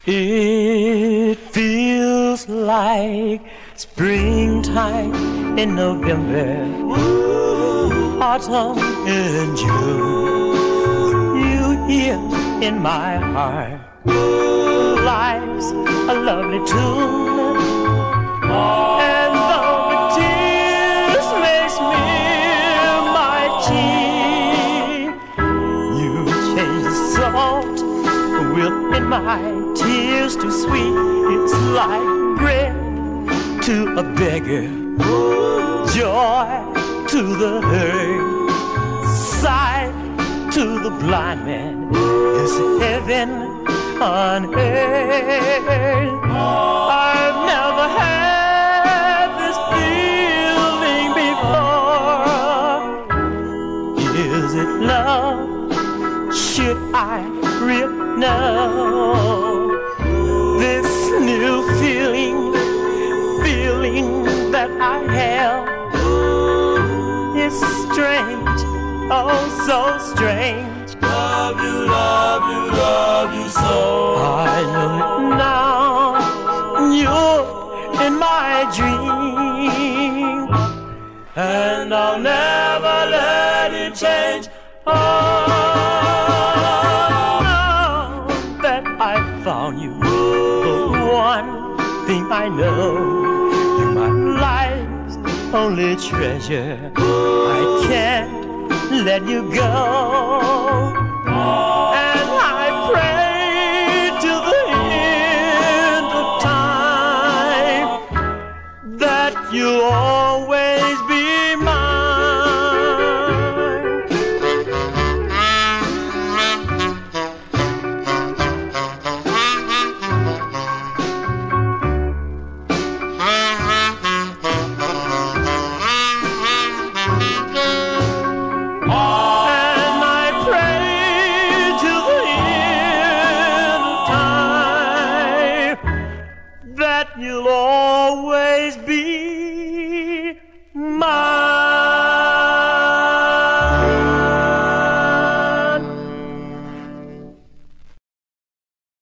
It feels like springtime in November, autumn in June. You hear in my heart life's a lovely tune, and though the tears may smear my cheek, you change the salt within my tears to sweet. It's like bread to a beggar, joy to the hurt, sight to the blind man. It's heaven on earth. I've never had this feeling before. Is it love? Should I really know this new feeling that I have? It's strange, oh so strange. Love you, love you, love you so. I know it now, you're in my dream, and I'll never let it change. Oh, that I found you, the one thing I know. You're my life's only treasure. I can't let you go.